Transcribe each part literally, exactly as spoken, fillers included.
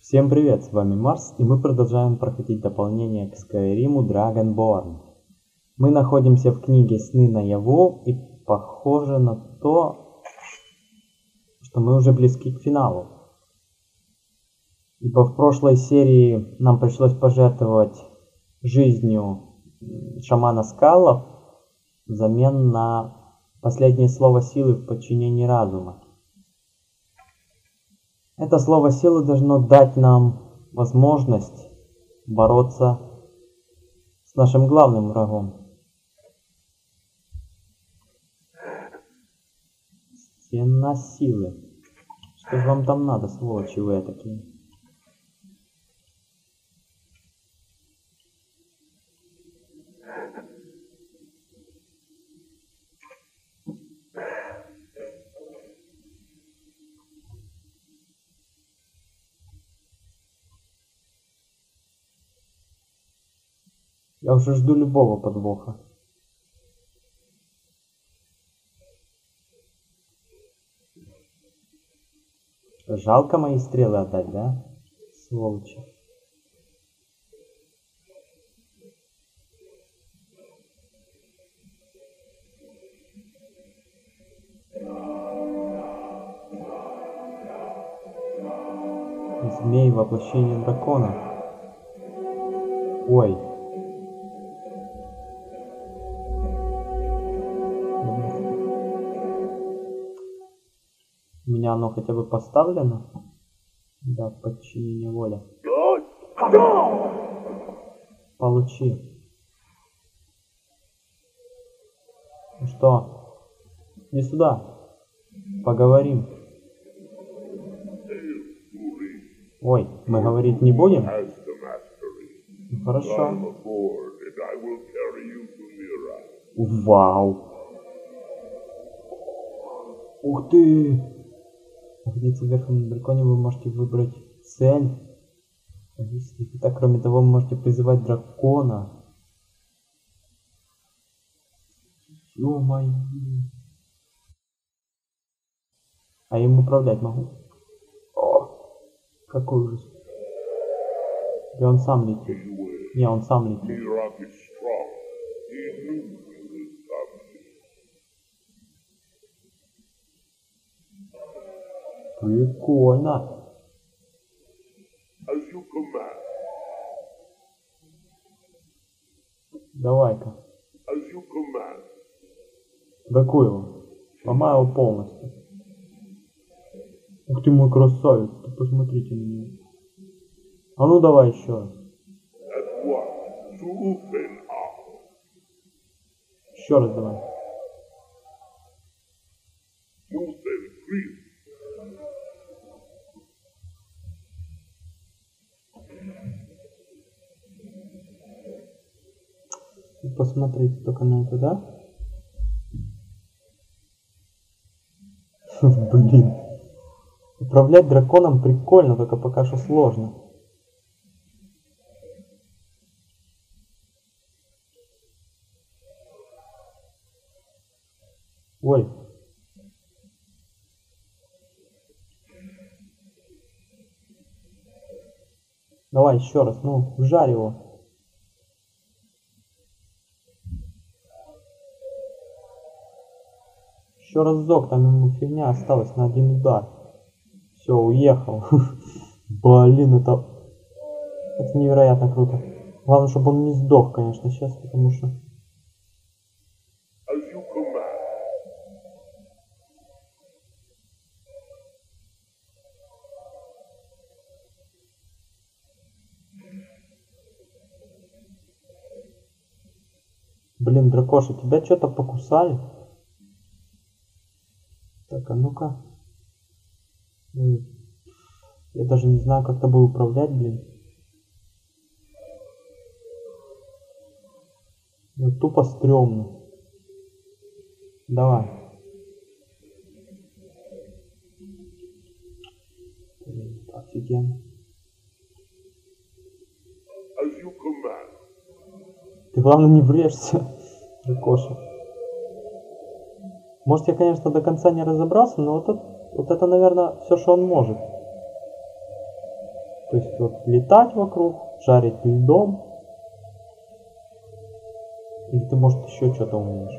Всем привет, с вами Марс, и мы продолжаем проходить дополнение к Скайриму Dragonborn. Мы находимся в книге «Сны наяву», и похоже на то, что мы уже близки к финалу. Ибо в прошлой серии нам пришлось пожертвовать жизнью шамана Скаллов взамен на последнее слово силы в подчинении разума. Это слово силы должно дать нам возможность бороться с нашим главным врагом. Стена силы. Что же вам там надо, сволочи вы такие? Я уже жду любого подвоха. Жалко мои стрелы отдать, да? Сволочи. Змей — воплощение дракона. Ой. У меня оно хотя бы поставлено? Да, подчинение воли. Получи. Ну что? Иди сюда. Поговорим. Ой, мы говорить не будем? Ну, хорошо. Вау. Ух ты! Находиться верхом на драконе, вы можете выбрать цель. Так, кроме того, вы можете призывать дракона. Ё-моё. А им управлять могу? О, какой ужас. И он сам летит. Не, он сам летит. Прикольно. Давай-ка. Какой его? Ломаю его полностью. Ух ты мой красавец, ты посмотрите на него. А ну давай еще раз. Еще раз давай. Посмотрите только на это, да? Блин. Управлять драконом прикольно, только пока что сложно. Ой. Давай еще раз, ну, вжарь его. Еще разок, там ему фигня осталась на один удар. Все, уехал. Блин, это... Это невероятно круто. Главное, чтобы он не сдох, конечно, сейчас, потому что... Блин, дракоша, тебя что-то покусали? Так, а ну-ка. Я даже не знаю, как тобой управлять, блин. Ну, тупо стрёмно. Давай. Блин, офигенно. Ты, главное, не врежься, дракоша. Может, я, конечно, до конца не разобрался, но вот это, вот это наверное, все, что он может. То есть вот летать вокруг, жарить льдом. Или ты, может, еще что-то умеешь?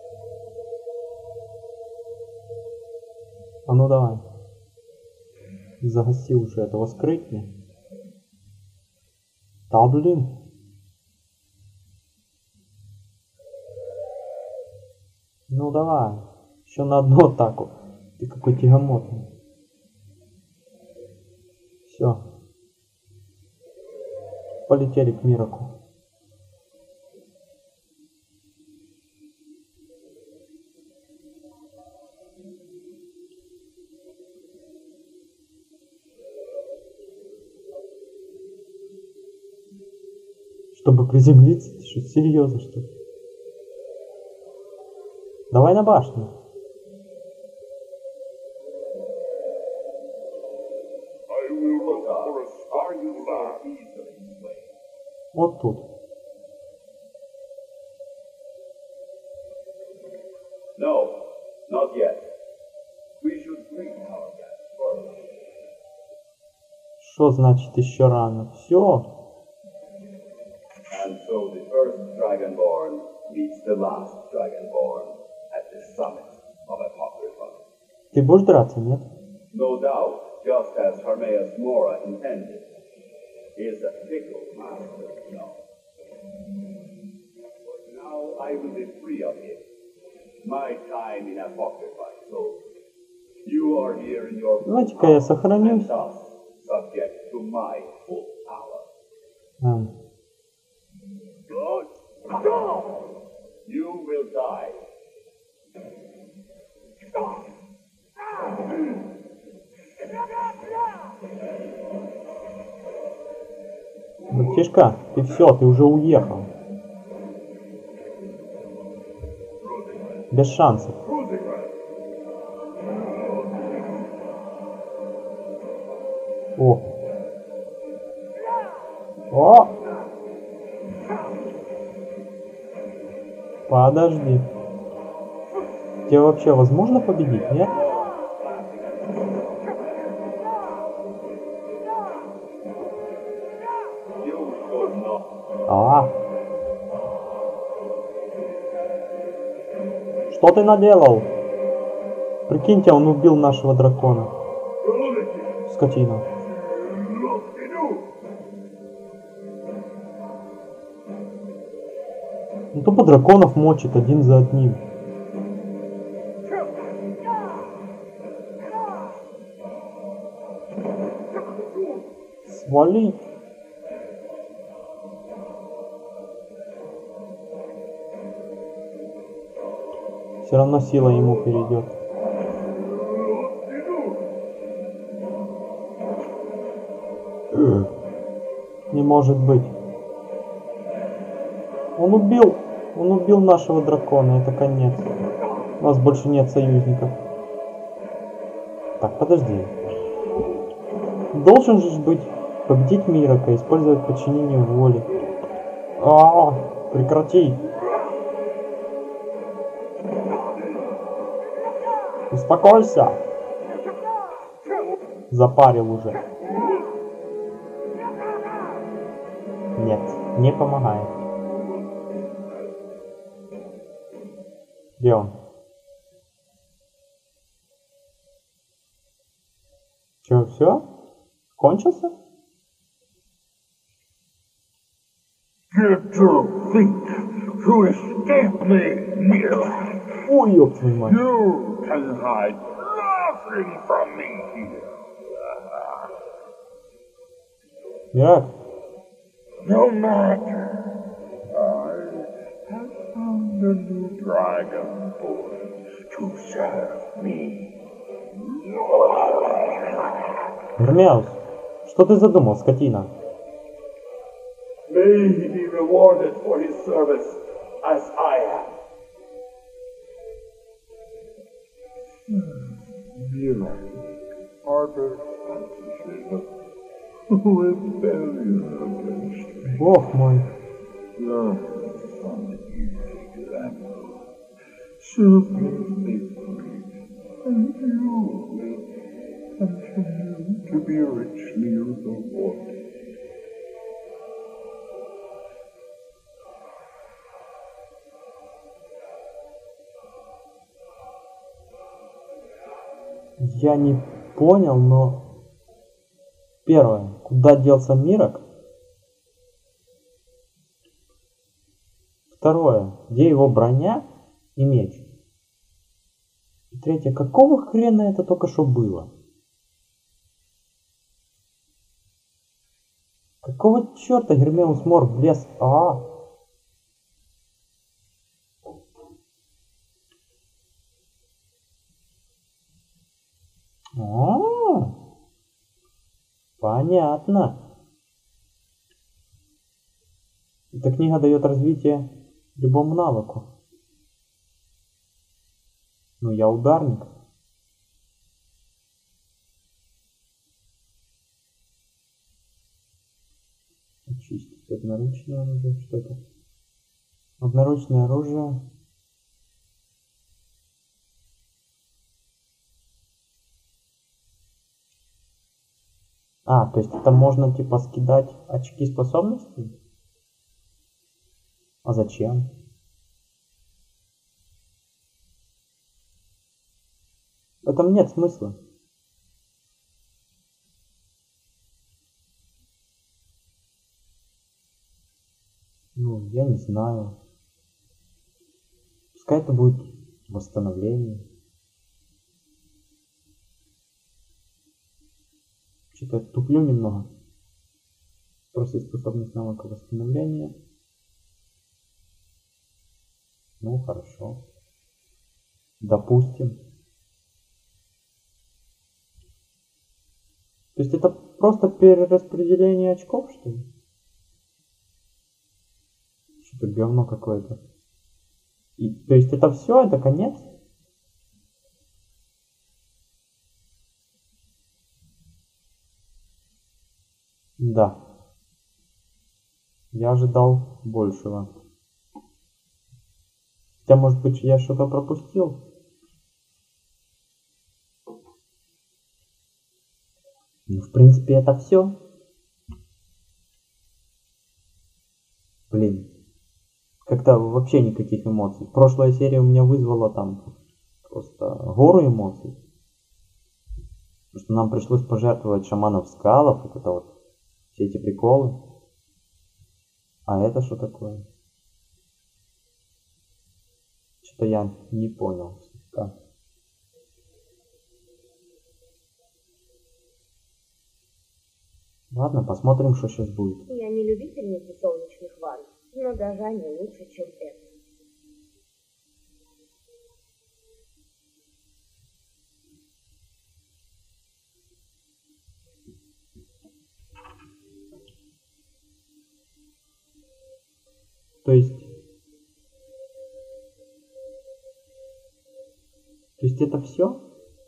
А ну давай. Загаси уже этого скрытня. Да блин. Ну давай. Еще на одну атаку. Ты какой тягомотный. Все. Полетели к Мираку. Чтобы приземлиться? Ты что, серьезно, что ли? Давай на башню. Вот тут. No, not yet. We should bring our guests first. Что значит еще рано? Все. And so the first Dragonborn meets the last Dragonborn at the summit of Apocrypha. Ты будешь драться, нет? No doubt, just as Hermaeus Mora intended. He is a fickle master, no. But now I will be free of him. My time in Apocrypha is over. You are here in your Давайте-ка я сохранюсь. and thus subject to my full power. А. You will die. Братишка, ты все, ты уже уехал. Без шансов. О! О! Подожди. Тебе вообще возможно победить, нет? А. Что ты наделал? Прикиньте, он убил нашего дракона. Скотина. Ну тупо драконов мочит один за одним. Свали. Все равно сила ему перейдет. Не может быть. Он убил, он убил нашего дракона, это конец. У нас больше нет союзников. Так, подожди. Должен же быть победить Мирака, использовать подчинение воли. А, прекрати. Успокойся. Запарил уже. Нет, не помогает. Где он? Че, все? Кончился? Get your feet to escape me, Mira. Ой, ёб твою мать. You can hide nothing from me here. Мирак, No matter. I have found a new dragon born to serve me. Гермеус, что ты задумал, скотина? May he be rewarded for his service as I am. Mira, harbor fantasy, rebellion against me. Бог мой. Learn from the easy example. Serve me faithfully, and you will continue to be richly rewarded. Я не понял, но... Первое. Куда делся Мирок? Второе. Где его броня и меч? И третье. Какого хрена это только что было? Какого черта Гермиус Мор влез? А? А, понятно. Эта книга дает развитие любому навыку. Ну, я ударник. Очистить одноручное оружие. Что это? Одноручное оружие. А, то есть это можно типа скидать очки способностей? А зачем? В этом нет смысла. Ну, я не знаю. Пускай это будет восстановление. Что-то я туплю немного. Спросить способность навыка восстановления. Ну, хорошо. Допустим. То есть это просто перераспределение очков, что ли? Что-то говно какое-то. И, то есть это все, это конец? Да. Я ожидал большего. Хотя, может быть, я что-то пропустил? Ну, в принципе, это все. Блин. Как-то вообще никаких эмоций. Прошлая серия у меня вызвала там просто гору эмоций. Потому что нам пришлось пожертвовать шаманов скалов. Вот это вот. Все эти приколы. А это что такое? Что-то я не понял слегка. Ладно, посмотрим, что сейчас будет. Я не любительница солнечных ванн, но даже они лучше, чем это. То есть... То есть это все?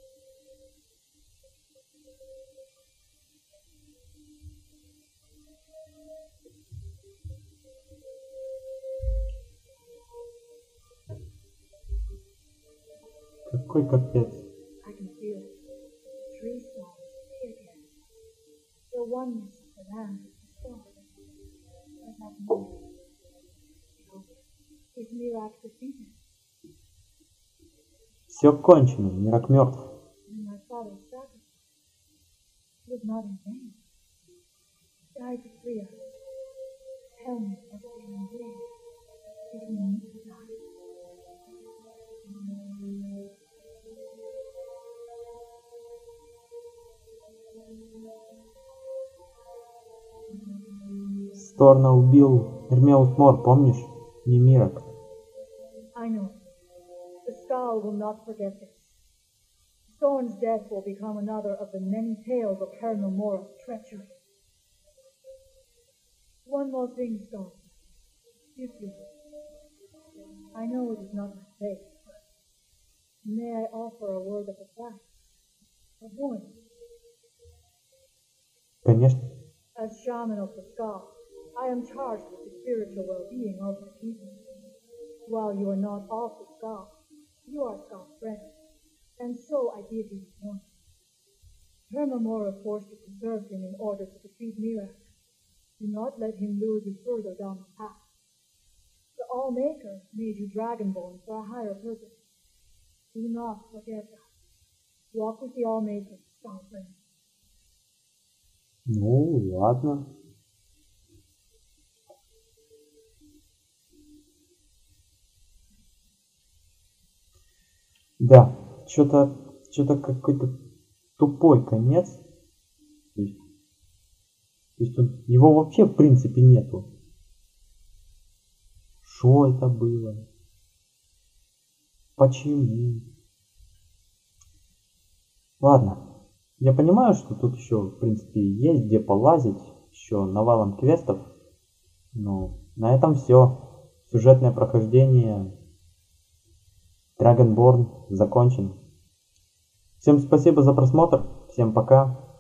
Какой капец. I can feel it. Tree songs, tear the oneness of the land is restored. What that means? Is Mirac defeated? Все кончено, Мирак мертв. And my father's sacrifice was not in vain. Died to free us. Tell me what they did. Did he need to die? Сторна убил Гермиус Мор, помнишь? Не Мирак. I know. The Skull will not forget this. Storm's death will become another of the many tales of Her No More's treachery. One more thing, Storm. If you will. I know it is not my place, but may I offer a word of advice? A warning? Конечно. As shaman of the Skull, I am charged with the spiritual well-being of the people. While you are not of the Skull, you are Skull's friend, and so I give you this warning. Hermamora forced to preserve him in order to defeat Mirac. Do not let him lure you further down the path. The All-Maker made you Dragonborn for a higher purpose. Do not forget that. Walk with the All-Maker, strong friend. Ну, ладно. Да, что-то, что-то какой-то тупой конец. То есть, то есть он, его вообще в принципе нету. Что это было? Почему? Ладно. Я понимаю, что тут еще, в принципе, есть где полазить. Еще навалом квестов. Но на этом все. Сюжетное прохождение Dragonborn закончено. Всем спасибо за просмотр. Всем пока.